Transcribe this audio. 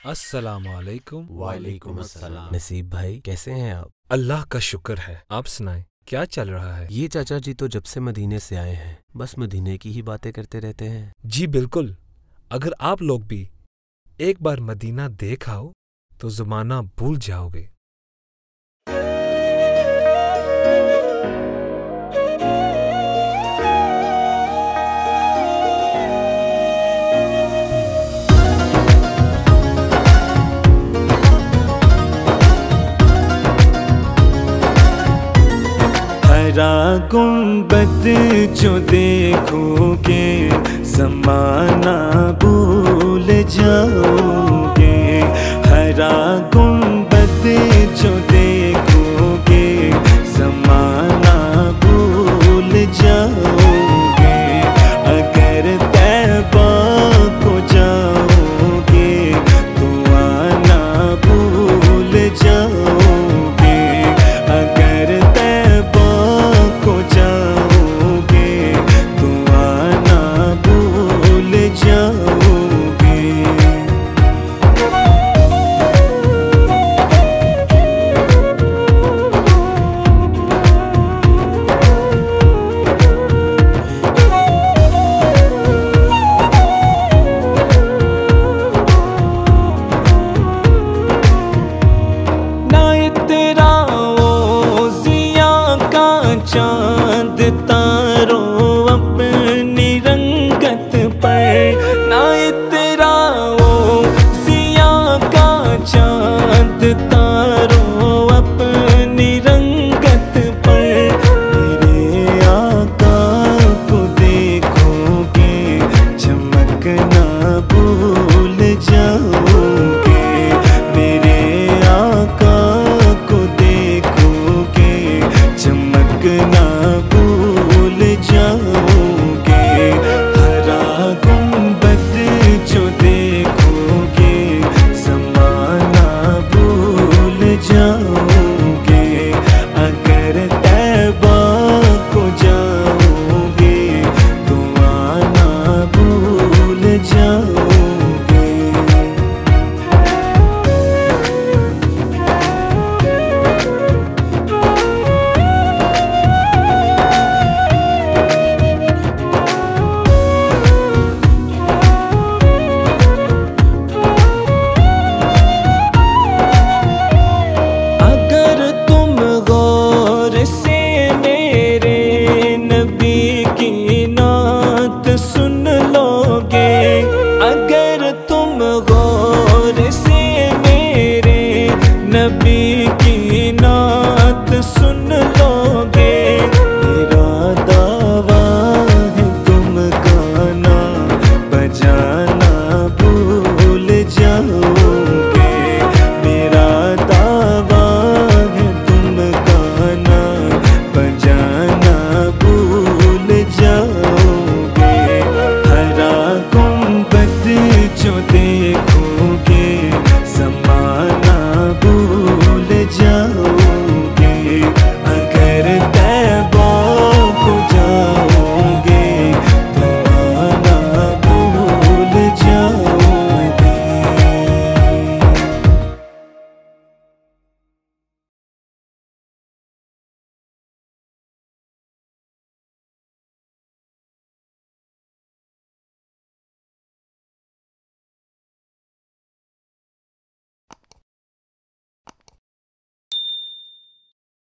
अस्सलामुअलैकुम। वालेकुम अस्सलाम। नसीब भाई कैसे हैं आप? अल्लाह का शुक्र है, आप सुनाएं क्या चल रहा है? ये चाचा जी तो जब से मदीने से आए हैं बस मदीने की ही बातें करते रहते हैं। जी बिल्कुल, अगर आप लोग भी एक बार मदीना देख आओ तो ज़माना भूल जाओगे। हरा गुंबद जो देखोगे ज़माना भूल जाओ।